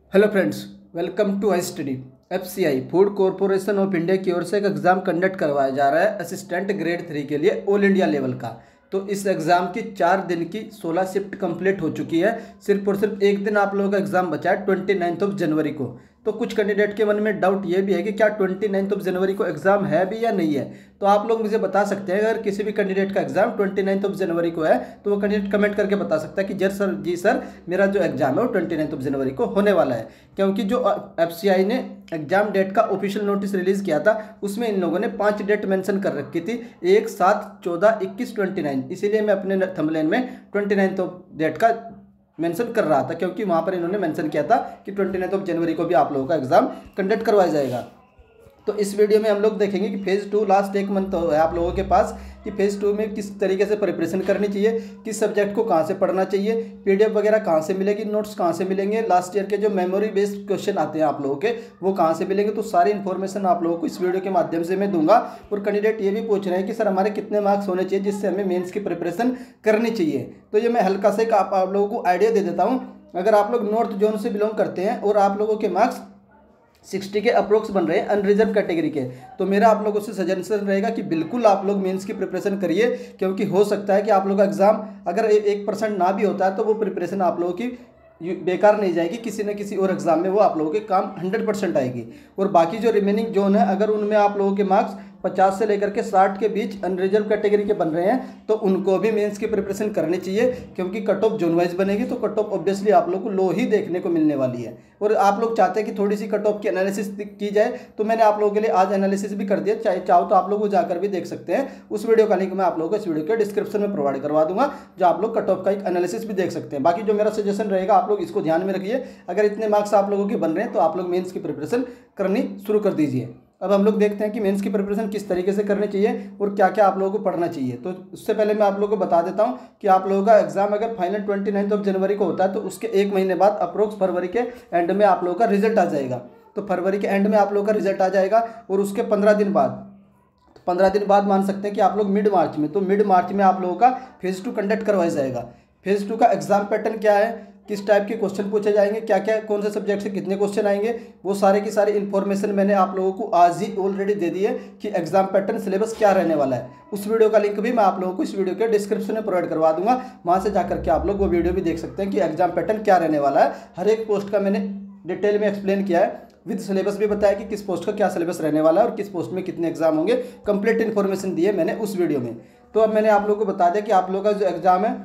Hello friends, welcome to I study. FCI food corporation of India की ओर से एक एग्ज़ाम कंडक्ट करवाया जा रहा है असिस्टेंट ग्रेड 3 के लिए ऑल इंडिया लेवल का। तो इस एग्ज़ाम की 4 दिन की 16 शिफ्ट कंप्लीट हो चुकी है। सिर्फ और सिर्फ एक दिन आप लोगों का एग्ज़ाम बचा है 29 जनवरी को। तो कुछ कैंडिडेट के मन में डाउट ये भी है कि क्या 29 जनवरी को एग्ज़ाम है भी या नहीं है। तो आप लोग मुझे बता सकते हैं, अगर किसी भी कैंडिडेट का एग्ज़ाम 29 जनवरी को है तो वो कैंडिडेट कमेंट करके बता सकता है कि जी सर मेरा जो एग्ज़ाम है वो 29 जनवरी को होने वाला है। क्योंकि जो एफसीआई ने एग्जाम डेट का ऑफिशियल नोटिस रिलीज़ किया था उसमें इन लोगों ने 5 डेट मेंशन कर रखी थी, 1, 7, 14, 21, 29। इसीलिए मैं अपने थंबनेल में 29 डेट का मेंशन कर रहा था, क्योंकि वहाँ पर इन्होंने मेंशन किया था कि 29 जनवरी को भी आप लोगों का एग्ज़ाम कंडक्ट करवाया जाएगा। तो इस वीडियो में हम लोग देखेंगे कि फेज़ 2 लास्ट एक मंथ है आप लोगों के पास कि फेज़ 2 में किस तरीके से प्रिपरेशन करनी चाहिए, किस सब्जेक्ट को कहाँ से पढ़ना चाहिए, पीडीएफ वगैरह कहाँ से मिलेगी, नोट्स कहाँ से मिलेंगे, लास्ट ईयर के जो मेमोरी बेस्ड क्वेश्चन आते हैं आप लोगों के वो कहाँ से मिलेंगे। तो सारी इन्फॉर्मेशन आप लोगों को इस वीडियो के माध्यम से मैं दूंगा। और कैंडिडेट ये भी पूछ रहे हैं कि सर हमारे कितने मार्क्स होने चाहिए जिससे हमें मेन्स की प्रिपरेशन करनी चाहिए। तो ये मैं हल्का से आप लोगों को आइडिया दे देता हूँ। अगर आप लोग नॉर्थ जोन से बिलोंग करते हैं और आप लोगों के मार्क्स 60 के अप्रोक्स बन रहे हैं अनरिजर्व कैटेगरी के, तो मेरा आप लोगों से सजेशन रहेगा कि बिल्कुल आप लोग मेंस की प्रिपरेशन करिए। क्योंकि हो सकता है कि आप लोगों का एग्जाम अगर 1% ना भी होता है तो वो प्रिपरेशन आप लोगों की बेकार नहीं जाएगी, किसी न किसी और एग्जाम में वो आप लोगों के काम 100% आएगी। और बाकी जो रिमेनिंग जोन है अगर उनमें आप लोगों के मार्क्स 50 से लेकर के 60 के बीच अनरिजर्व कैटेगरी के बन रहे हैं तो उनको भी मेंस की प्रिपरेशन करनी चाहिए। क्योंकि कट ऑफ जोन वाइज बनेगी तो कट ऑफ ऑब्वियसली आप लोग को लो ही देखने को मिलने वाली है। और आप लोग चाहते हैं कि थोड़ी सी कट ऑफ की एनालिसिस की जाए, तो मैंने आप लोगों के लिए आज एनालिसिस भी कर दिया। चाहो तो आप लोग वो जाकर भी देख सकते हैं। उस वीडियो का लिंक मैं आप लोगों को इस वीडियो के डिस्क्रिप्शन में प्रोवाइड करवा दूंगा, जो आप लोग कट ऑफ का एक एनालिसिस भी देख सकते हैं। बाकी जो मेरा सजेशन रहेगा आप लोग इसको ध्यान में रखिए, अगर इतने मार्क्स आप लोगों के बन रहे हैं तो आप लोग मेंस की प्रिपरेशन करनी शुरू कर दीजिए। अब हम लोग देखते हैं कि मेंस की प्रिपरेशन किस तरीके से करनी चाहिए और क्या क्या आप लोगों को पढ़ना चाहिए। तो उससे पहले मैं आप लोगों को बता देता हूं कि आप लोगों का एग्जाम अगर फाइनल 29 जनवरी को होता है तो उसके 1 महीने बाद अप्रोक्स फरवरी के एंड में आप लोगों का रिजल्ट आ जाएगा। तो फरवरी के एंड में आप लोगों का रिजल्ट आ जाएगा और उसके 15 दिन बाद, 15 दिन बाद मान सकते हैं कि आप लोग मिड मार्च में, तो मिड मार्च में आप लोगों का फेज़ 2 कंडक्ट करवाया जाएगा। फेज़ 2 का एग्जाम पैटर्न क्या है, किस टाइप के क्वेश्चन पूछे जाएंगे, क्या क्या कौन से सब्जेक्ट से कितने क्वेश्चन आएंगे, वो सारे की सारी इन्फॉर्मेशन मैंने आप लोगों को आज ही ऑलरेडी दे दी है कि एग्जाम पैटर्न सिलेबस क्या रहने वाला है। उस वीडियो का लिंक भी मैं आप लोगों को इस वीडियो के डिस्क्रिप्शन में प्रोवाइड करवा दूंगा, वहाँ से जाकर के आप लोग वो वीडियो भी देख सकते हैं कि एग्जाम पैटर्न क्या रहने वाला है। हर एक पोस्ट का मैंने डिटेल में एक्सप्लेन किया है, विद सिलेबस भी बताया कि किस पोस्ट का क्या सिलेबस रहने वाला है और किस पोस्ट में कितने एग्जाम होंगे। कंप्लीट इन्फॉर्मेशन दी है मैंने उस वीडियो में। तो अब मैंने आप लोगों को बता दिया कि आप लोगों का जो एग्जाम है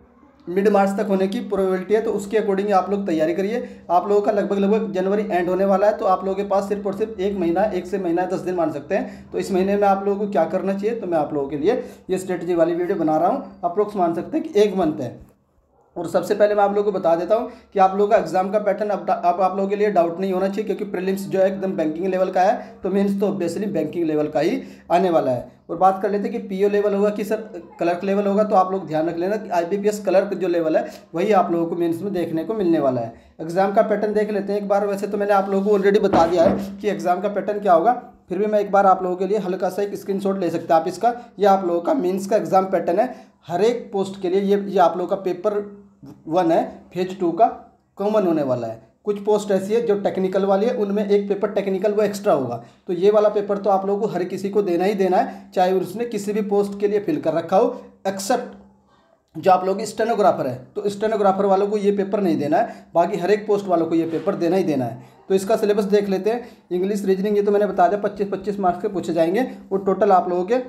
मिड मार्च तक होने की प्रोबेबिलिटी है, तो उसके अकॉर्डिंग आप लोग तैयारी करिए। आप लोगों का लगभग जनवरी एंड होने वाला है, तो आप लोगों के पास सिर्फ और सिर्फ 1 महीना, 1 से महीना 10 दिन मान सकते हैं। तो इस महीने में आप लोगों को क्या करना चाहिए, तो मैं आप लोगों के लिए ये स्ट्रेटजी वाली वीडियो बना रहा हूँ। अप्रोक्स मान सकते हैं कि 1 मंथ है। और सबसे पहले मैं आप लोगों को बता देता हूं कि आप लोगों का एग्जाम का पैटर्न अब आप लोगों के लिए डाउट नहीं होना चाहिए, क्योंकि प्रीलिम्स जो है एकदम बैंकिंग लेवल का है, तो मेंस तो ऑब्वियसली बैंकिंग लेवल का ही आने वाला है। और बात कर लेते हैं कि पीओ लेवल होगा कि सर क्लर्क लेवल होगा, तो आप लोग ध्यान रख लेना कि आईबीपीएस क्लर्क जो लेवल है वही आप लोगों को मेंस में देखने को मिलने वाला है। एग्जाम का पैटर्न देख लेते हैं एक बार। वैसे तो मैंने आप लोगों को ऑलरेडी बता दिया है कि एग्जाम का पैटर्न क्या होगा, फिर भी मैं एक बार आप लोगों के लिए हल्का सा एक स्क्रीनशॉट ले सकते हैं आप इसका। ये आप लोगों का मेंस का एग्जाम पैटर्न है। हर एक पोस्ट के लिए ये आप लोगों का पेपर 1 है, फेज 2 का कॉमन होने वाला है। कुछ पोस्ट ऐसी है जो टेक्निकल वाली है, उनमें एक पेपर टेक्निकल वो एक्स्ट्रा होगा। तो ये वाला पेपर तो आप लोगों को हर किसी को देना ही देना है, चाहे उसने किसी भी पोस्ट के लिए फिल कर रखा हो, एक्सेप्ट जो आप लोग स्टेनोग्राफर है, तो स्टेनोग्राफर वालों को ये पेपर नहीं देना है। बाकी हर एक पोस्ट वालों को ये पेपर देना ही देना है। तो इसका सिलेबस देख लेते हैं। इंग्लिश रीजनिंग ये तो मैंने बता दिया 25-25 मार्क्स के पूछे जाएंगे और टोटल आप लोगों के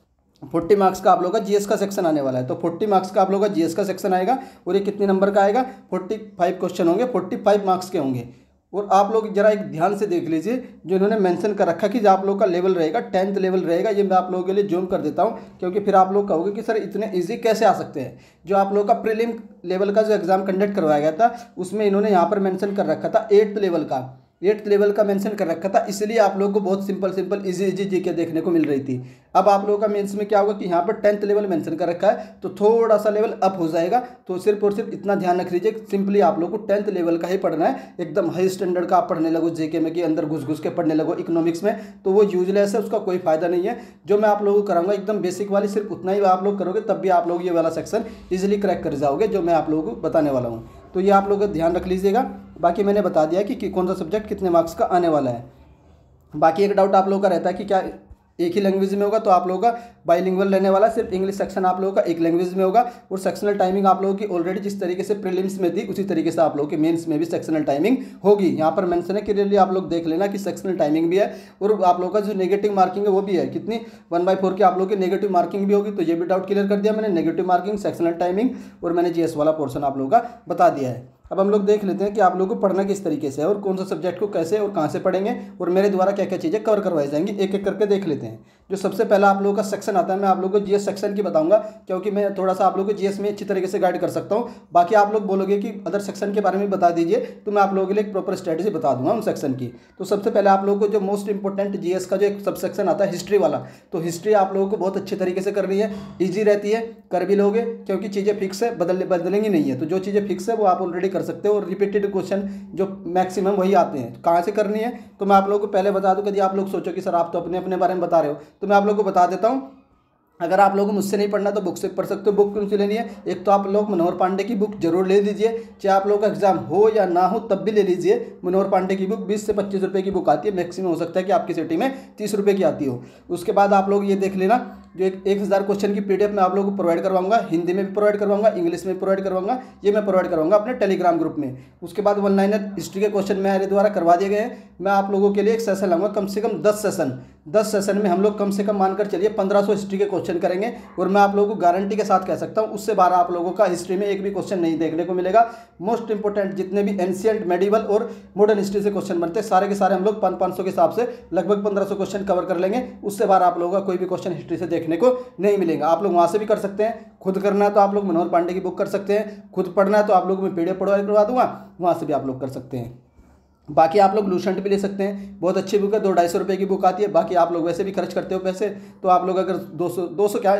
40 मार्क्स का आप लोगों का जीएस का सेक्शन आने वाला है। तो 40 मार्क्स का आप लोगों का जीएस का सेक्शन आएगा और ये कितने नंबर का आएगा, 45 क्वेश्चन होंगे, 45 मार्क्स के होंगे। और आप लोग जरा एक ध्यान से देख लीजिए जो इन्होंने मेंशन कर रखा कि जो आप लोग का लेवल रहेगा 10th लेवल रहेगा। ये मैं आप लोगों के लिए जूम कर देता हूँ, क्योंकि फिर आप लोग कहोगे कि सर इतने इजी कैसे आ सकते हैं। जो आप लोगों का प्रीलिम लेवल का जो एग्जाम कंडक्ट करवाया गया था उसमें इन्होंने यहाँ पर मेंशन कर रखा था 8th लेवल का मेंशन कर रखा था, इसलिए आप लोगों को बहुत सिंपल इजी जीके देखने को मिल रही थी। अब आप लोगों का मेंस में क्या होगा कि यहाँ पर 10th लेवल मेंशन कर रखा है, तो थोड़ा सा लेवल अप हो जाएगा। तो सिर्फ और सिर्फ इतना ध्यान रख लीजिए, सिंपली आप लोगों को 10th लेवल का ही पढ़ना है। एकदम हाई स्टैंडर्ड का आप पढ़ने लगो जीके में कि अंदर घुस के पढ़ने लगो इकोनॉमिक्स में, तो वो यूजलेस है, उसका कोई फायदा नहीं है। जो मैं आप लोगों को कराऊंगा एकदम बेसिक वाली, सिर्फ उतना ही आप लोग करोगे तब भी आप लोग ये वाला सेक्शन इजिली क्रैक कर जाओगे जो मैं आप लोगों को बताने वाला हूँ। तो ये आप लोग ध्यान रख लीजिएगा। बाकी मैंने बता दिया कि कौन सा सब्जेक्ट कितने मार्क्स का आने वाला है। बाकी एक डाउट आप लोगों का रहता है कि क्या एक ही लैंग्वेज में होगा, तो आप लोगों का बाइलिंगुअल रहने वाला, सिर्फ इंग्लिश सेक्शन आप लोगों का एक लैंग्वेज में होगा। और सेक्शनल टाइमिंग आप लोगों की ऑलरेडी जिस तरीके से प्रीलिम्स में थी उसी तरीके से आप लोगों के मेंस में भी सेक्शनल टाइमिंग होगी। यहाँ पर मेंशन है क्लियरली, आप लोग देख लेना कि सेक्शनल टाइमिंग भी है और आप लोगों का जो नेगेटिव मार्किंग है वो भी है, कितनी 1/4 की आप लोगों की नेगेटिव मार्किंग भी होगी। तो ये भी डाउट क्लियर कर दिया मैंने, नेगेटिव मार्किंग, सेक्शनल टाइमिंग और मैंने जीएस वाला पोर्शन आप लोगों का बता दिया है। अब हम लोग देख लेते हैं कि आप लोगों को पढ़ना किस तरीके से है और कौन सा सब्जेक्ट को कैसे और कहाँ से पढ़ेंगे और मेरे द्वारा क्या क्या चीज़ें कवर करवाई जाएंगी, एक एक करके देख लेते हैं। जो सबसे पहला आप लोगों का सेक्शन आता है, मैं आप लोगों को जीएस सेक्शन की बताऊंगा, क्योंकि मैं थोड़ा सा आप लोगों को जीएस में अच्छी तरीके से गाइड कर सकता हूँ। बाकी आप लोग बोलोगे कि अदर सेक्शन के बारे में बता दीजिए, तो मैं आप लोगों के लिए एक प्रॉपर स्ट्रेटेजी बता दूंगा उन सेक्शन की। तो सबसे पहले आप लोगों को जो मोस्ट इंपॉर्टेंट जीएस का जो एक सब सेक्शन आता है हिस्ट्री वाला, तो हिस्ट्री आप लोगों को बहुत अच्छे तरीके से करनी है, ईजी रहती है, कर भी लोगे क्योंकि चीज़ें फिक्स है, बदलेंगी नहीं है। तो जो चीज़ें फिक्स है वो आप ऑलरेडी कर सकते हो और रिपीटेड क्वेश्चन जो मैक्सिमम वही आते हैं। कहाँ से करनी है तो मैं आप लोगों को पहले बता दूं, कभी आप लोग सोचो कि सर आप तो अपने अपने बारे में बता रहे हो, तो मैं आप लोगों को बता देता हूँ। अगर आप लोगों को मुझसे नहीं पढ़ना तो बुक से पढ़ सकते हो। बुक कौन सी लेनी है, एक तो आप लोग मनोहर पांडे की बुक जरूर ले लीजिए, चाहे आप लोगों का एग्जाम हो या ना हो तब भी ले लीजिए। मनोहर पांडे की बुक 20 से 25 रुपये की बुक आती है, मैक्सिमम हो सकता है कि आपकी सिटी में 30 रुपये की आती हो। उसके बाद आप लोग ये देख लेना, जो 1000 क्वेश्चन की पीडीएफ मैं आप लोगों को प्रोवाइड करवाऊंगा, हिंदी में भी प्रोवाइड करवाऊंगा, इंग्लिश में भी प्रोवाइड करवाऊंगा, ये मैं प्रोवाइड करवाऊंगा अपने टेलीग्राम ग्रुप में। उसके बाद 1 लाइनर हिस्ट्री के क्वेश्चन मेरे द्वारा करवा दिए गए हैं। मैं आप लोगों के लिए एक सेशन लाऊंगा, कम से कम 10 सेशन में हम लोग कम से कम मानकर चलिए 1500 हिस्ट्री के क्वेश्चन करेंगे। और मैं आप लोगों को गारंटी के साथ कह सकता हूँ उससे 12 आप लोगों का हिस्ट्री में एक भी क्वेश्चन नहीं देखने को मिलेगा। मोस्ट इंपोर्टेंट जितने भी एंशिएंट, मेडिवल और मॉडर्न हिस्ट्री से क्वेश्चन बनते हैं सारे के सारे हम लोग 500 के हिसाब से लगभग 1500 क्वेश्चन कवर कर लेंगे। उससे 12 आप लोगों का कोई भी क्वेश्चन हिस्ट्री से देखने को नहीं मिलेगा। आप लोग वहाँ से भी कर सकते हैं, खुद करना है तो आप लोग मनोहर पांडे की बुक कर सकते हैं, खुद पढ़ना है तो आप लोग मैं पीडीएफ प्रोवाइड करवा दूंगा, वहाँ से भी आप लोग कर सकते हैं। बाकी आप लोग लूसेंट भी ले सकते हैं, बहुत अच्छी बुक है, 200-250 रुपये की बुक आती है। बाकी आप लोग वैसे भी खर्च करते हो पैसे, तो आप लोग अगर 200 क्या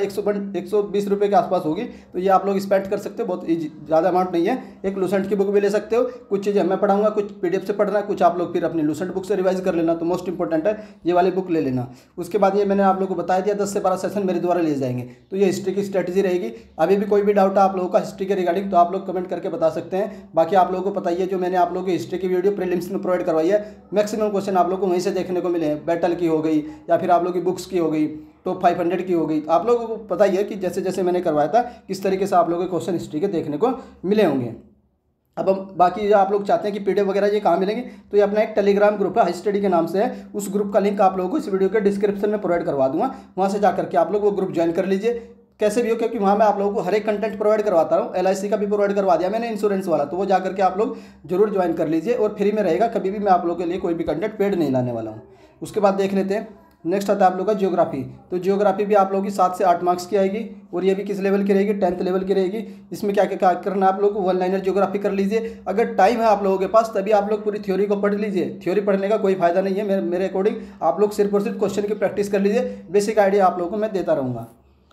120 रुपये के आसपास होगी तो ये आप लोग स्पेंड कर सकते हो, बहुत ज़्यादा अमाउंट नहीं है। एक लूसेंट की बुक भी ले सकते हो, कुछ चीज़ें मैं पढ़ाऊंगा, कुछ पीडीएफ से पढ़ना, कुछ आप लोग फिर अपनी लूसेंट बुक से रिवाइज कर लेना। तो मोस्ट इंपॉर्टेंट है ये वाली बुक ले लेना। उसके बाद ये मैंने आप लोग को बता दिया 10 से 12 सेशन मेरे द्वारा लिए जाएंगे। तो ये हिस्ट्री की स्ट्रेटेजी रहेगी। अभी भी कोई भी डाउट है आप लोगों का हिस्ट्री के रिगार्डिंग तो आप लोग कमेंट करके बता सकते हैं। बाकी आप लोगों को पता ही है, जो मैंने आप लोगों की हिस्ट्री की वीडियो प्रीलिम्स में प्रोवाइड करवाई है, मैक्सिमम क्वेश्चन आप लोग को वहीं से देखने को मिले हैं। बैटल की हो गई या फिर आप लोग की बुक्स की हो गई, टॉप 500 की हो गई। आप लोगों को पता ही है कि जैसे जैसे मैंने करवाया था किस तरीके से आप लोगों के क्वेश्चन हिस्ट्री के देखने को मिले होंगे। अब हम बाकी आप लोग चाहते हैं कि पीडीएफ वगैरह ये कहाँ मिलेंगे, तो ये अपना एक टेलीग्राम ग्रुप है हाई स्टडी के नाम से है। उस ग्रुप का लिंक आप लोगों को इस वीडियो के डिस्क्रिप्शन में प्रोवाइड करवा दूंगा, वहाँ से जाकर के आप लोग वो ग्रुप ज्वाइन कर लीजिए कैसे भी हो, क्योंकि वहाँ मैं आप लोगों को हर एक कंटेंट प्रोवाइड करवाता हूँ। LIC का भी प्रोवाइड करवा दिया मैंने, इंश्योरेंस वाला, तो वो जाकर के आप लोग जरूर ज्वाइन कर लीजिए और फ्री में रहेगा। कभी भी मैं आप लोगों के लिए कोई भी कंटेंट पेड नहीं लाने वाला हूँ। उसके बाद देख लेते हैं, नेक्स्ट आता है आप लोग का ज्योग्राफी। तो ज्योग्राफी भी आप लोगों की 7 से 8 मार्क्स की आएगी और ये भी किस लेवल की रहेगी, 10th लेवल की रहेगी। इसमें क्या क्या करना है आप लोग को, 1 लाइनर ज्योग्राफी कर लीजिए। अगर टाइम है आप लोगों के पास तभी आप लोग पूरी थ्योरी को पढ़ लीजिए, थ्योरी पढ़ने का कोई फायदा नहीं है मेरे अकॉर्डिंग। आप लोग सिर्फ और सिर्फ क्वेश्चन की प्रैक्टिस कर लीजिए, बेसिक आइडिया आप लोगों को मैं देता रहूँगा।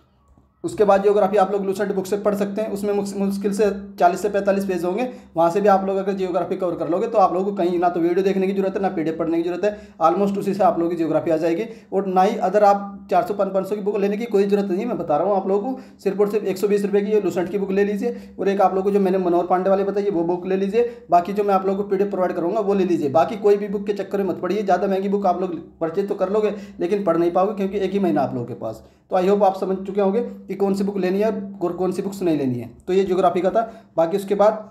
उसके बाद जियोग्राफी आप लोग लूसेंट बुक से पढ़ सकते हैं, उसमें मुश्किल से 40 से 45 पेज होंगे। वहाँ से भी आप लोग अगर जियोग्राफी कवर कर लोगे तो आप लोगों को कहीं ना तो वीडियो देखने की जरूरत है, ना पीडीएफ पढ़ने की जरूरत है। ऑलमोस्ट उसी से आप लोगों की जियोग्राफी आ जाएगी। और ना ही अदर आप 400-500 की बुक लेने की कोई जरूरत नहीं, मैं बता रहा हूँ आप लोगों को। सिर्फ और सिर्फ 120 रुपये की लूसेंट की बुक ले लीजिए और एक आप लोग को जो मैंने मनोहर पांडे वाले बताइए वो बुक ले लीजिए। बाकी जो मैं आप लोगों को पीडीएफ प्रोवाइड करूँगा वो ले लीजिए। बाकी कोई भी बुक के चक्कर में मत पड़िए, ज़्यादा महंगी बुक आप लोग परचेज तो कर लोगे लेकिन पढ़ नहीं पाओगे, क्योंकि एक ही महीना आप लोगों के पास। तो आई होप आप समझ चुके होंगे कि कौन सी बुक लेनी है और कौन सी बुक्स नहीं लेनी है। तो ये ज्योग्राफी का था। बाकी उसके बाद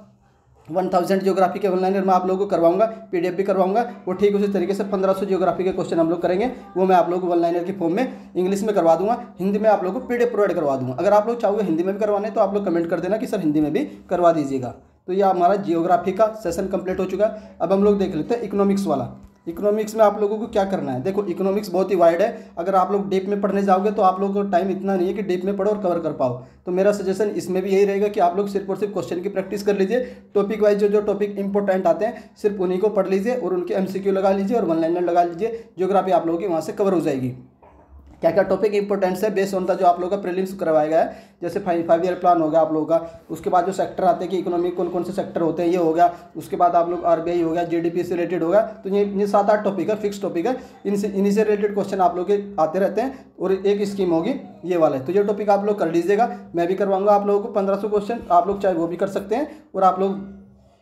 1000 ज्योग्राफी के ऑनलाइनर मैं आप लोगों को करवाऊंगा, पीडीएफ भी करवाऊंगा। और ठीक उसी तरीके से 1500 ज्योग्राफी के क्वेश्चन हम लोग करेंगे, वो मैं आप लोगों को ऑनलाइनर की फॉर्म में इंग्लिश में करवा दूंगा, हिंदी में आप लोगों को पीडीएफ प्रोवाइड करवा दूंगा। अगर आप लोग चाहोगे हिंदी में भी करवाने तो आप लोग कमेंट कर देना कि सर हिंदी में भी करवा दीजिएगा। तो ये हमारा जियोग्राफी का सेशन कंप्लीट हो चुका है। अब हम लोग देख लेते हैं इकोनॉमिक्स वाला। इकोनॉमिक्स में आप लोगों को क्या करना है, देखो इकोनॉमिक्स बहुत ही वाइड है। अगर आप लोग डीप में पढ़ने जाओगे तो आप लोगों को टाइम इतना नहीं है कि डीप में पढ़ो और कवर कर पाओ। तो मेरा सजेशन इसमें भी यही रहेगा कि आप लोग सिर्फ और सिर्फ क्वेश्चन की प्रैक्टिस कर लीजिए। टॉपिक वाइज जो टॉपिक इंपॉर्टेंट आते हैं सिर्फ उन्हीं को पढ़ लीजिए और उनके MCQ लगा लीजिए और 1 लाइनर लगा लीजिए। ज्योग्राफी आप लोगों की वहाँ से कवर हो जाएगी। क्या क्या टॉपिक इंपॉर्टेंस है बेस्ड ऑन द जो आप लोगों का प्रीलिम्स करवाया गया है, जैसे 5 ईयर प्लान हो गया आप लोगों का। उसके बाद जो सेक्टर आते हैं कि इकोनॉमी कौन कौन से सेक्टर होते हैं ये हो गया। उसके बाद आप लोग RBI हो गया, GDP से रिलेटेड होगा। तो ये 7-8 टॉपिक है, फिक्स टॉपिक है। इन्हीं से रिलेटेड क्वेश्चन आप लोग के आते रहते हैं और एक स्कीम होगी ये वाला है। तो ये टॉपिक आप लोग कर लीजिएगा, मैं भी करवाऊंगा आप लोगों को 1500 क्वेश्चन, आप लोग चाहे वो भी कर सकते हैं। और आप लोग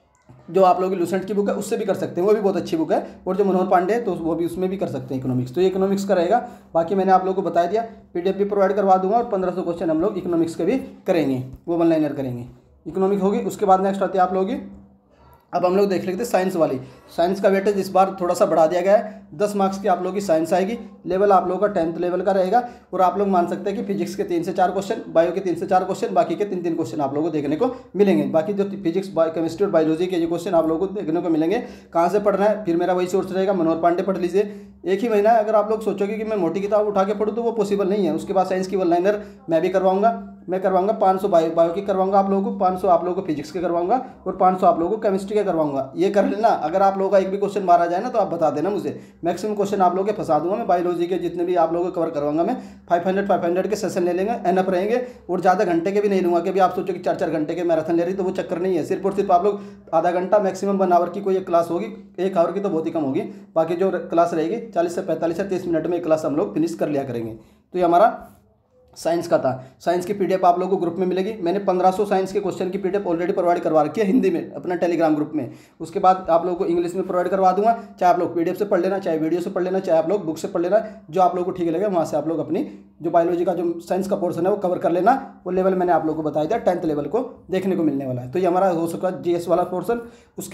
जो आप लोगों की लूसेंट की बुक है उससे भी कर सकते हैं, वो भी बहुत अच्छी बुक है। और जो मनोहर पांडे है तो वो भी उसमें भी कर सकते हैं इकोनॉमिक्स। तो ये इकोनॉमिक्स का रहेगा। बाकी मैंने आप लोगों को बता दिया, PDF भी प्रोवाइड करवा दूंगा और 1500 क्वेश्चन हम लोग इकोनॉमिक्स के भी करेंगे, वो 1 लाइनर करेंगे। इकोनॉमिक होगी। उसके बाद नेक्स्ट आती है आप लोगों की, अब हम लोग देख लेते हैं साइंस वाली। साइंस का वेटेज इस बार थोड़ा सा बढ़ा दिया गया है, 10 मार्क्स की आप लोगों की साइंस आएगी। लेवल आप लोगों का 10th लेवल का रहेगा। और आप लोग मान सकते हैं कि फिजिक्स के 3 से 4 क्वेश्चन, बायो के 3 से 4 क्वेश्चन, बाकी के 3-3 क्वेश्चन आप लोगों को देखने को मिलेंगे। बाकी जो फिजिक्स, केमिस्ट्री और बायोलॉजी के ये क्वेश्चन आप लोगों को देखने को मिलेंगे। कहाँ से पढ़ना है, फिर मेरा वही सोर्स रहेगा, मनोहर पांडे पढ़ लीजिए। एक ही महीना है। अगर आप लोग सोचोगे कि मैं मोटी किताब उठा के पढ़ूँ तो वो पॉसिबल नहीं है। उसके बाद साइंस की 1 लाइनर मैं भी करवाऊंगा। मैं करवाऊंगा 500 बायो की करवाऊंगा आप लोगों को, 500 आप लोगों को फिजिक्स के करवाऊंगा और 500 आप लोगों को केमिस्ट्री के करवाऊंगा। ये कर लेना। अगर आप लोगों का एक भी क्वेश्चन मारा जाए ना तो आप बता देना मुझे, मैक्सिमम क्वेश्चन आप लोगों के फंसा दूंगा मैं। बायोलॉजी के जितने भी आप लोगों को कवर करवाऊंगा मैं, 500 के सेशन ले लेंगे, एनअप रहेंगे। और ज़्यादा घंटे के भी नहीं लूँगा कि भी आप सोचो कि 4-4 घंटे के मैराथन ले रही, तो वो चक्कर नहीं है। सिर्फ और सिर्फ आप लोग आधा घंटा, मैक्सिमम 1 आवर की कोई एक क्लास होगी। 1 आवर की तो बहुत ही कम होगी। बाकी जो क्लास रहेगी 40 से 45 से 30 मिनट में एक क्लास हम लोग फिनिश कर लिया करेंगे। तो ये हमारा साइंस का था। साइंस की PDF आप लोगों को ग्रुप में मिलेगी। मैंने 1500 साइंस के क्वेश्चन की PDF ऑलरेडी प्रोवाइड करवा रखी है हिंदी में अपना टेलीग्राम ग्रुप में। उसके बाद आप लोगों को इंग्लिश में प्रोवाइड करवा दूंगा। चाहे आप लोग PDF से पढ़ लेना, चाहे वीडियो से पढ़ लेना, चाहे आप लोग बुक से पढ़ लेना, जो आप लोगों को ठीक लगे वहाँ से आप लोग अपनी जो बायोलॉजी का जो साइंस का पोर्सन है वो कवर कर लेना। वो लेवल मैंने आप लोगों को बताया था, 10th लेवल को देखने को मिलने वाला है। तो ये हमारा हो सका GS वाला पोर्सन।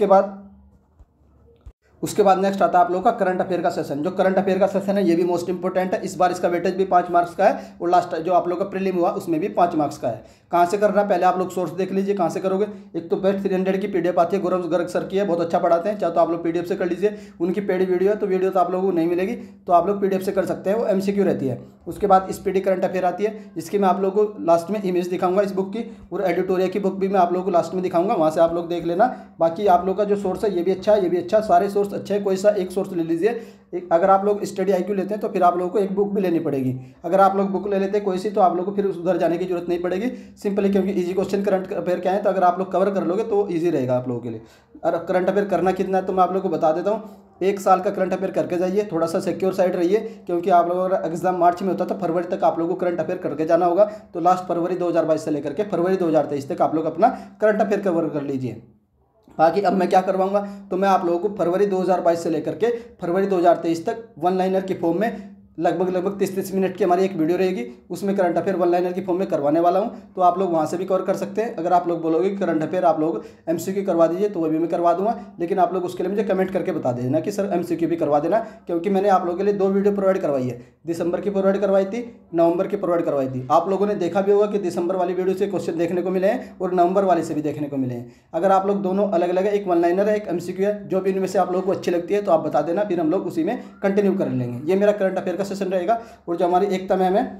उसके बाद नेक्स्ट आता है आप लोगों का करंट अफेयर का सेशन। जो करंट अफेयर का सेशन है ये भी मोस्ट इंपोर्टेंट है। इस बार इसका वेटेज भी 5 मार्क्स का है और लास्ट जो आप लोगों का प्रीलिम हुआ उसमें भी 5 मार्क्स का है। कहाँ से करना है, पहले आप लोग सोर्स देख लीजिए कहाँ से करोगे। एक तो बेस्ट 300 की PDF आती है, गौरव गर्ग सर की है, बहुत अच्छा पढ़ाते हैं। चाहे तो आप लोग PDF से कर लीजिए। उनकी पेड वीडियो है तो वीडियो तो आप लोगों को नहीं मिलेगी, तो आप लोग PDF से कर सकते हैं, वो MCQ रहती है। उसके बाद स्पीडी करंट अफेयर आती है, जिसकी मैं आप लोगों को लास्ट में इमेज दिखाऊंगा इस बुक की, और एडिटोरियल की बुक भी मैं आप लोगों को लास्ट में दिखाऊंगा, वहाँ से आप लोग देख लेना। बाकी आप लोग का जो सोर्स है ये भी अच्छा है, ये भी अच्छा, सारे सोर्स अच्छे हैं। कोई सा एक सोर्स ले लीजिए। अगर आप लोग स्टडी IQ लेते हैं तो फिर आप लोगों को एक बुक भी लेनी पड़ेगी। अगर आप लोग बुक ले लेते हैं कोई सी तो आप लोगों को फिर उधर जाने की जरूरत नहीं पड़ेगी सिंपली, क्योंकि इजी क्वेश्चन करंट अफेयर क्या है, तो अगर आप लोग कवर कर लोगे तो ईजी रहेगा आप लोगों के लिए। और करंट अफेयर करना कितना है तो मैं आप लोगों को बता देता हूँ। 1 साल का करंट अफेयर करके जाइए, थोड़ा सा सिक्योर साइड रहिए, क्योंकि आप लोगों का एग्जाम मार्च में होता है तो फरवरी तक आप लोगों को करंट अफेयर करके जाना होगा। तो लास्ट फरवरी 2022 से लेकर के फरवरी 2023 तक आप लोग अपना करंट अफेयर कवर कर लीजिए। बाकी अब मैं क्या करवाऊंगा, तो मैं आप लोगों को फरवरी 2022 से लेकर के फरवरी 2023 तक 1 लाइनर की फॉर्म में लगभग 30 मिनट की हमारी एक वीडियो रहेगी। उसमें करंट अफेयर 1 लाइनर की फॉर्म में करवाने वाला हूं, तो आप लोग वहां से भी कवर कर सकते हैं। अगर आप लोग बोलोगे कि करंट अफेयर आप लोग MCQ करवा दीजिए तो वो भी मैं करवा दूंगा, लेकिन आप लोग उसके लिए मुझे कमेंट करके बता देना कि सर MCQ भी करवा देना, क्योंकि मैंने आप लोगों के लिए 2 वीडियो प्रोवाइड करवाई है। दिसंबर की प्रोवाइड करवाई थी, नवंबर की प्रोवाइड करवाई थी। आप लोगों ने देखा भी होगा कि दिसंबर वाली वीडियो से क्वेश्चन देखने को मिले हैं और नवंबर वाले से भी देखने को मिले हैं। अगर आप लोग दोनों अलग अलग है, एक 1 लाइनर है, एक MCQ है, जो भी इनमें से आप लोगों को अच्छी लगती है तो आप बता देना, फिर हम लोग उसी में कंटिन्यू कर लेंगे। ये मेरा करंट अफेयर का सेशन रहेगा। और जो हमारी एकता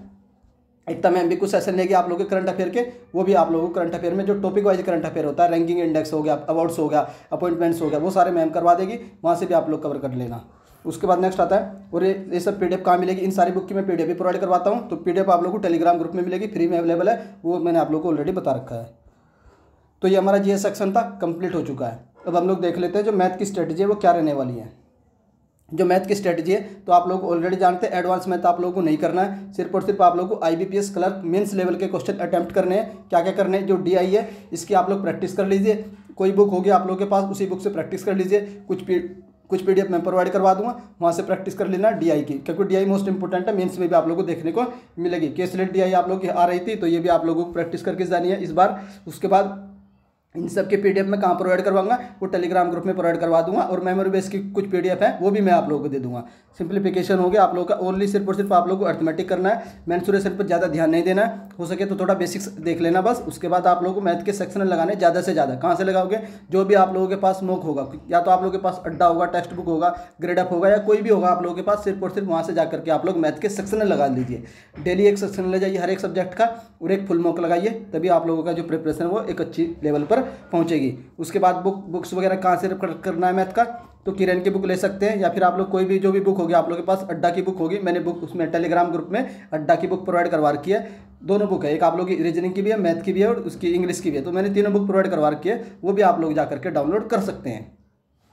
मैम भी कुछ सेशन लेगी आप लोगों के करंट अफेयर के, वो भी आप लोगों को करंट अफेयर में जो टॉपिक वाइज करंट अफेयर होता है, रैंकिंग इंडेक्स हो गया, अवार्ड्स हो गया, अपॉइंटमेंट्स हो गया, वो सारे मैम करवा देगी, वहाँ से भी आप लोग कवर कर लेना। उसके बाद नेक्स्ट आता है, और ये सब PDF कहाँ मिलेगी, इन सारी बुक की मैं PDF भी प्रोवाइड करवाता हूँ। तो PDF आप लोगों को टेलीग्राम ग्रुप में मिलेगी, फ्री में अवेलेबल है, वो मैंने आप लोगों को ऑलरेडी बता रखा है। तो ये हमारा GS सेक्शन था, कंप्लीट हो चुका है। अब हम लोग देख लेते हैं जो मैथ की स्ट्रेटजी है वो क्या रहने वाली है। जो मैथ की स्ट्रेटजी है तो आप लोग ऑलरेडी जानते हैं, एडवांस मैथ आप लोगों को नहीं करना है, सिर्फ और सिर्फ आप लोगों को IBPS क्लर्क मेंस लेवल के क्वेश्चन अटेम्प्ट करने हैं। क्या क्या करने हैं, जो DI है इसकी आप लोग प्रैक्टिस कर लीजिए। कोई बुक होगी आप लोगों के पास, उसी बुक से प्रैक्टिस कर लीजिए। कुछ PDF मैं प्रोवाइड करवा दूंगा, वहाँ से प्रैक्टिस कर लेना DI की, क्योंकि DI मोस्ट इंपोर्टेंट है, मेंस में भी आप लोगों को देखने को मिलेगी। केसलेट DI आप लोगों की आ रही थी तो ये भी आप लोगों को प्रैक्टिस करके जानी है इस बार। उसके बाद इन सब के PDF मैं कहाँ प्रोवाइड करवाऊंगा, वो टेलीग्राम ग्रुप में प्रोवाइड करवा दूंगा। और मेमोरी बेस की कुछ PDF है वो भी मैं आप लोगों को दे दूंगा। सिंप्लीफिकेशन हो गया आप लोगों का, ओनली सिर्फ और सिर्फ आप लोगों को अर्थमेटिक करना है, मेंसुरेशन पर ज़्यादा ध्यान नहीं देना है। हो सके तो थोड़ा बेसिक्स देख लेना बस। उसके बाद आप लोगों को मैथ के सेक्शन लगाने ज़्यादा से ज़्यादा। कहाँ से लगाओगे, जो भी आप लोगों के पास मॉक होगा, या तो आप लोगों के पास अड्डा होगा, टेक्स्ट बुक होगा, ग्रेड अप होगा, या कोई भी होगा आप लोगों के पास, सिर्फ और सिर्फ वहाँ से जाकर के आप लोग मैथ के सेक्शन लगा लीजिए। डेली एक सेक्शन ले जाइए हर एक सब्जेक्ट का, और एक फुल मॉक लगाइए, तभी आप लोगों का जो प्रिपरेशन है वो एक अच्छी लेवल पर पहुँचेगी। उसके बाद बुक्स वगैरह कहाँ से करना है मैथ का, तो किरण की बुक ले सकते हैं, या फिर आप लोग कोई भी जो भी बुक होगी आप लोगों के पास, अड्डा की बुक होगी, मैंने बुक उसमें टेलीग्राम ग्रुप में अड्डा की बुक प्रोवाइड करवा रखी है। दोनों बुक है, एक आप लोग की रीजनिंग की भी है, मैथ की भी है, और उसकी इंग्लिश की भी है। तो मैंने तीनों बुक प्रोवाइड करवा रखी है, वो भी आप लोग जाकर के डाउनलोड कर सकते हैं।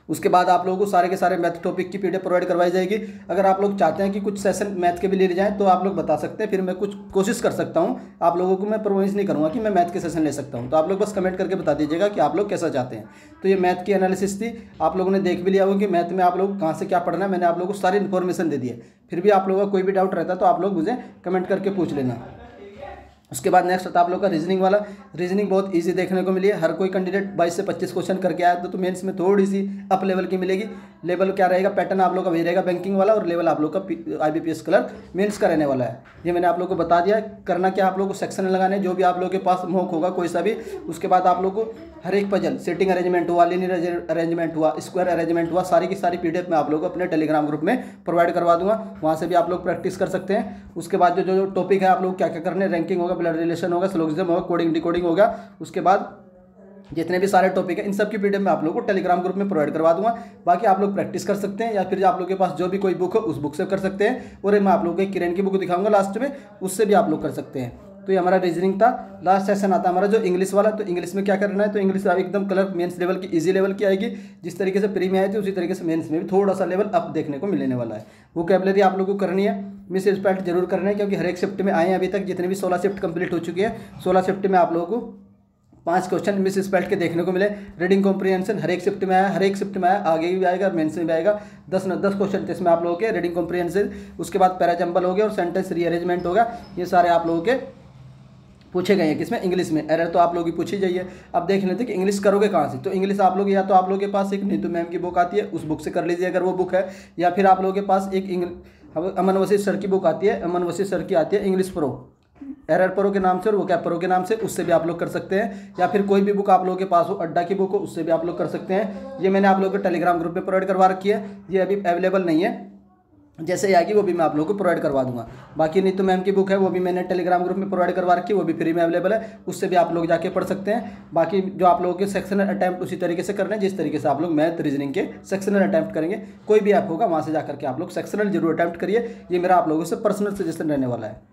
उसके बाद आप लोगों को सारे के सारे मैथ टॉपिक की पीडीएफ प्रोवाइड करवाई जाएगी। अगर आप लोग चाहते हैं कि कुछ सेशन मैथ के भी ले जाएं तो आप लोग बता सकते हैं, फिर मैं कुछ कोशिश कर सकता हूं। आप लोगों को मैं प्रोमिस नहीं करूंगा कि मैं मैथ के सेशन ले सकता हूं, तो आप लोग बस कमेंट करके बता दीजिएगा कि आप लोग कैसा चाहते हैं। तो ये मैथ की एनालिसिस थी, आप लोगों ने देख भी लिया होगा कि मैथ में आप लोग कहाँ से क्या पढ़ना है। मैंने आप लोगों को सारी इन्फॉर्मेशन दे दी है। फिर भी आप लोगों का कोई भी डाउट रहता है तो आप लोग मुझे कमेंट करके पूछ लेना। उसके बाद नेक्स्ट आता है आप लोग का रीजनिंग वाला। रीजनिंग बहुत इजी देखने को मिली है। हर कोई कैंडिडेट 22 से 25 क्वेश्चन करके आया तो मेंस में थोड़ी सी अप लेवल की मिलेगी। लेवल क्या रहेगा, पैटर्न आप लोग का वही रहेगा बैंकिंग वाला, और लेवल आप लोग का IBPS क्लर्क मेंस का रहने वाला है। ये मैंने आप लोग को बता दिया। करना क्या, आप लोग को सेक्शन लगाने, जो भी आप लोग के पास मॉक होगा कोई सा भी। उसके बाद आप लोग को हर एक पजल, सेटिंग अरेंजमेंट हुआ, लीनियर अरेंजमेंट हुआ, स्क्वायर अरेंजमेंट हुआ, सारी की सारी पीडीएफ मैं आप लोग को अपने टेलीग्राम ग्रुप में प्रोवाइड करवा दूंगा। वहाँ से भी आप लोग प्रैक्टिस कर सकते हैं। उसके बाद जो टॉपिक है आप लोग क्या क्या करने, रैंकिंग होगा, ब्लड रिलेशन होगा, सिलोगिज्म होगा, कोडिंग डिकोडिंग होगा। उसके बाद जितने भी सारे टॉपिक है इन सब की पीडीएफ मैं आप लोगों को टेलीग्राम ग्रुप में प्रोवाइड करवा दूंगा। बाकी आप लोग प्रैक्टिस कर सकते हैं, या फिर आप लोग के पास जो भी कोई बुक हो उस बुक से कर सकते हैं। और मैं आप लोगों को एक किरण की बुक दिखाऊंगा लास्ट में, उससे भी आप लोग कर सकते हैं। तो ये हमारा रीजनिंग था। लास्ट सेशन आता है हमारा जो इंग्लिश वाला। तो इंग्लिश में क्या करना है, तो इंग्लिश एकदम कलर मेंस लेवल की इजी लेवल की आएगी। जिस तरीके से प्री में आई थी उसी तरीके से मेंस में भी थोड़ा सा लेवल अप देखने को मिलने वाला है। वोकैबुलरी आप लोग को करनी है, मिस स्पेल्ट जरूर करना है, क्योंकि हर एक शिफ्ट में आए हैं अभी तक। जितने भी 16 शिफ्ट कंप्लीट हो चुकी है, 16 शिफ्ट में आप लोगों को 5 क्वेश्चन मिस स्पेल्ट के देखने को मिले। रीडिंग कॉम्प्रिहेंशन हर एक शिफ्ट में आया, हर एक शिफ्ट में आया, आगे भी आएगा, मेंस में भी आएगा। 10 क्वेश्चन थे इसमें आप लोगों के रीडिंग कॉम्प्रिहेंशन। उसके बाद पैराजम्बल हो गया और सेंटेंस रीअरेंजमेंट होगा। ये सारे आप लोगों के पूछे गए हैं किसमें, इंग्लिश में। एरर तो आप लोग की पूछी जाइए। अब देख लेते हैं कि इंग्लिश करोगे कहाँ से। तो इंग्लिश आप लोग या तो आप लोगों के पास एक नीतू मैम की बुक आती है, उस बुक से कर लीजिए अगर वो बुक है। या फिर आप लोगों के पास एक अमन वसीफ सर की बुक आती है, अमन वसीफ सर की आती है इंग्लिश प्रो, एरर प्रो के नाम से और वो क्या प्रो के नाम से, उससे भी आप लोग कर सकते हैं। या फिर कोई भी बुक आप लोगों के पास हो, अड्डा की बुक हो, उससे भी आप लोग कर सकते हैं। ये मैंने आप लोगों को टेलीग्राम ग्रुप में प्रोवाइड करवा रखी है। ये अभी अवेलेबल नहीं है, जैसे ही आएगी वो भी मैं आप लोगों को प्रोवाइड करवा दूंगा। बाकी नीतू मैम की बुक है वो भी मैंने टेलीग्राम ग्रुप में प्रोवाइड करवा रखी है, वो भी फ्री में अवेलेबल है, उससे भी आप लोग जाके पढ़ सकते हैं। बाकी जो आप लोगों के सेक्शनल अटैम्प्ट उसी तरीके से करने हैं जिस तरीके से आप लोग मैथ रीजनिंग के सेक्शनल अटैम्प्ट करेंगे। कोई भी ऐप होगा वहाँ से जाकर के आप लोग सेक्शनल जरूर अटैम्प्ट करिए। ये मेरा आप लोगों से पर्सनल सजेशन रहने वाला है।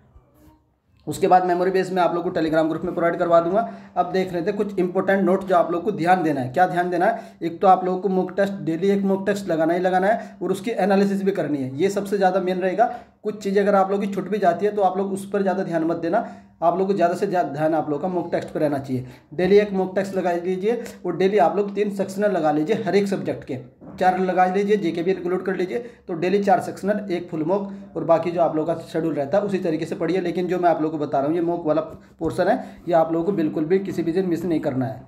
उसके बाद मेमोरी बेस में आप लोग को टेलीग्राम ग्रुप में प्रोवाइड करवा दूंगा। अब देख लेते हैं कुछ इंपॉर्टेंट नोट जो आप लोग को ध्यान देना है। क्या ध्यान देना है, एक तो आप लोगों को मॉक टेस्ट, डेली एक मॉक टेस्ट लगाना ही लगाना है, और उसकी एनालिसिस भी करनी है। ये सबसे ज़्यादा मेन रहेगा। कुछ चीज़ें अगर आप लोग की छूट भी जाती है तो आप लोग उस पर ज़्यादा ध्यान मत देना। आप लोग को ज़्यादा से ज़्यादा ध्यान आप लोग का मॉक टेस्ट पर रहना चाहिए। डेली एक मॉक टेस्ट लगा लीजिए, और डेली आप लोग 3 सेक्शनल लगा लीजिए हर एक सब्जेक्ट के। 4 लगा लीजिए, जीके भी इंक्लूड कर लीजिए। तो डेली 4 सेक्शनल, एक फुल मॉक, और बाकी जो आप लोगों का शेड्यूल रहता है उसी तरीके से पढ़िए। लेकिन जो मैं आप लोगों को बता रहा हूँ ये मॉक वाला पोर्शन है, ये आप लोगों को बिल्कुल भी किसी भी दिन मिस नहीं करना है।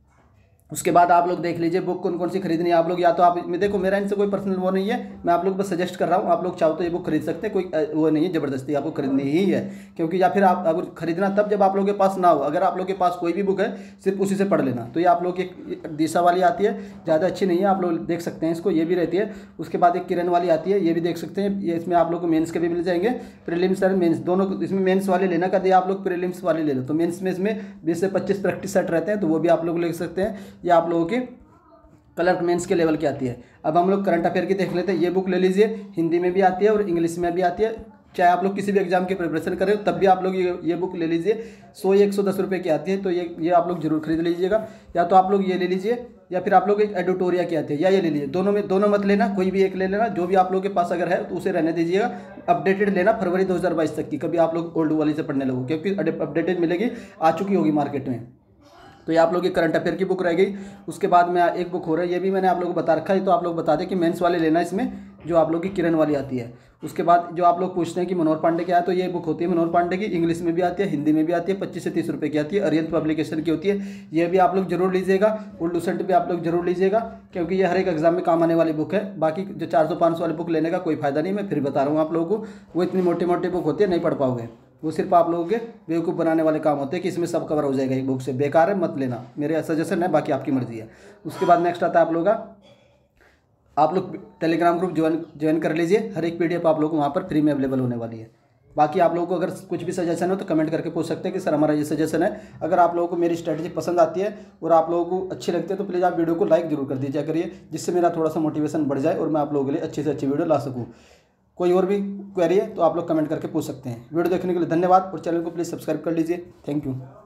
उसके बाद आप लोग देख लीजिए बुक कौन कौन सी खरीदनी है आप लोग। या तो आप देखो, मेरा इनसे कोई पर्सनल वो नहीं है, मैं आप लोग बस सजेस्ट कर रहा हूँ। आप लोग चाहो तो ये बुक खरीद सकते हैं, कोई वो नहीं है ज़बरदस्ती आपको खरीदनी ही है। क्योंकि या फिर आप अगर खरीदना तब जब आप लोगों के पास ना हो। अगर आप लोग के पास कोई भी बुक है सिर्फ उसी से पढ़ लेना। तो ये आप लोग की दिशा वाली आती है, ज़्यादा अच्छी नहीं है, आप लोग देख सकते हैं इसको, ये भी रहती है। उसके बाद एक किरण वाली आती है, ये भी देख सकते हैं। ये इसमें आप लोग को मेंस के भी मिल जाएंगे, प्रीलिम्स और मेंस दोनों। इसमें मेंस वाले लेना का दिया, आप लोग प्रीलिम्स वाले ले लो। तो मेंस में इसमें 20 से 25 प्रैक्टिस सेट रहते हैं, तो वो भी आप लोग ले सकते हैं। ये आप लोगों के क्लर्क मेंस के लेवल की आती है। अब हम लोग करंट अफेयर की देख लेते हैं। ये बुक ले लीजिए, हिंदी में भी आती है और इंग्लिश में भी आती है। चाहे आप लोग किसी भी एग्जाम की प्रिपरेशन करें तब भी आप लोग ये बुक ले लीजिए। 100-110 रुपये की आती है, तो ये आप लोग जरूर खरीद लीजिएगा। या तो आप लोग ये ले लीजिए, या फिर आप लोग एक एडिटोरिया की आती है, या ये ले लीजिए। दोनों मत लेना, कोई भी एक ले लेना। जो भी आप लोग के पास अगर है तो उसे रहने दीजिएगा। अपडेटेड लेना फरवरी 2022 तक की, कभी आप लोग ओल्ड वाली से पढ़ने लगो, क्योंकि अपडेटेड मिलेगी, आ चुकी होगी मार्केट में। तो ये आप लोग की करंट अफेयर की बुक रह गई। उसके बाद में एक बुक हो रहा है, ये भी मैंने आप लोगों को बता रखा है, तो आप लोग बता दें कि मेंस वाले लेना इसमें, जो आप लोग की किरण वाली आती है। उसके बाद जो आप लोग पूछते हैं कि मनोहर पांडे क्या है, तो ये बुक होती है मनोहर पांडे की, इंग्लिश में भी आती है, हिंदी में भी आती है, 25 से 30 रुपये की आती है, अरियंत पब्लिकेशन की होती है। ये भी आप लोग जरूर लीजिएगा। उर्दू सेंट भी आप लोग जरूर लीजिएगा, क्योंकि ये हर एक एग्जाम में काम आने वाली बुक है। बाकी जो 400-500 वाली बुक लेने का कोई फायदा नहीं, मैं फिर बता रहा हूँ आप लोगों को। वो इतनी मोटी मोटी बुक होती है, नहीं पढ़ पाओगे। वो सिर्फ आप लोगों के बेवकूफ़ बनाने वाले काम होते हैं कि इसमें सब कवर हो जाएगा एक बुक से। बेकार है, मत लेना, मेरे सजेशन है, बाकी आपकी मर्जी है। उसके बाद नेक्स्ट आता है आप लोगों का, आप लोग टेलीग्राम ग्रुप ज्वाइन कर लीजिए। हर एक पीडीएफ आप लोग को वहाँ पर फ्री में अवेलेबल होने वाली है। बाकी आप लोगों को अगर कुछ भी सजेशन हो तो कमेंट करके पूछ सकते हैं कि सर हमारा ये सजेशन है। अगर आप लोगों को मेरी स्ट्रेटजी पसंद आती है और आप लोगों को अच्छी लगती है तो प्लीज़ आप वीडियो को लाइक जरूर कर दीजिए करिए, जिससे मेरा थोड़ा सा मोटिवेशन बढ़ जाए और मैं आप लोगों के लिए अच्छी से अच्छी वीडियो ला सकूँ। कोई और भी क्वेरी है तो आप लोग कमेंट करके पूछ सकते हैं। वीडियो देखने के लिए धन्यवाद, और चैनल को प्लीज़ सब्सक्राइब कर लीजिए। Thank you.